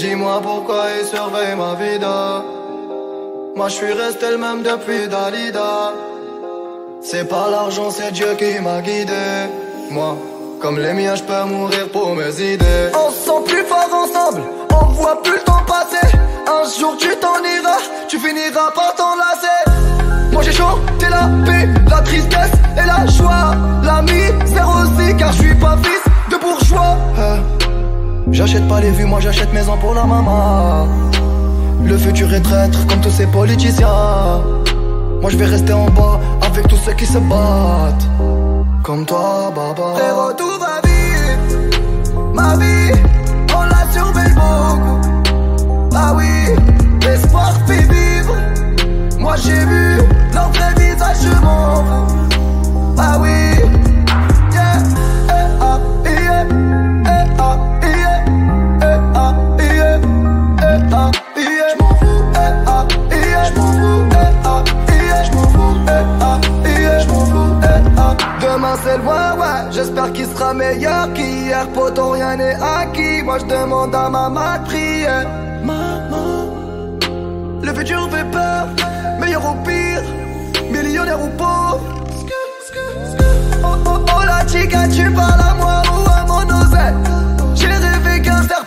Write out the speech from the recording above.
Dis-moi pourquoi ils surveillent ma vida. Moi je suis resté le même depuis Dalida. C'est pas l'argent, c'est Dieu qui m'a guidé. Moi, comme les miens, je peux mourir pour mes idées. On se sent plus fort ensemble, on voit plus le temps passer. Un jour tu t'en iras, tu finiras par t'enlacer. Moi j'ai chanté la paix, la tristesse et la joie. La misère aussi, car je suis pas fils de bourgeois. J'achète pas les vues, moi j'achète maison pour la maman. Le futur est traître comme tous ces politiciens. Moi je vais rester en bas avec tous ceux qui se battent. Comme toi, baba. Frérot, tout va vite. Ma vie, on la surveille beaucoup. Ah oui, l'espoir fait vivre. Moi j'ai vu leur vrai visage, je m'en fous. Ah oui, yeah, ah, yeah, ah, yeah, ah, yeah, ah, yeah. J'm'en fous, ah, yeah, j'm'en fous, ah, yeah, j'm'en fous, ah, yeah, j'm'en fous, ah. Demain c'est loin, ouais, j'espère qu'il sera meilleur qu'hier. Poto, rien n'est acquis, moi je demande à maman de prier. Maman, le futur fait peur, meilleur ou pire, millionnaire ou pauvre. Oh, oh, oh, la chica, tu parles à moi ou à mon oseille. J'ai rêvé qu'un certain